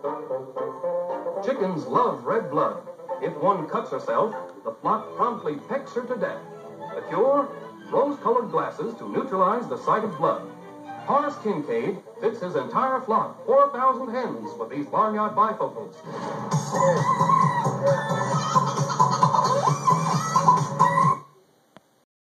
Chickens love red blood. If one cuts herself, the flock promptly pecks her to death. The cure? Rose-colored glasses to neutralize the sight of blood. Horace Kincaid fits his entire flock, 4,000 hens, with these barnyard bifocals.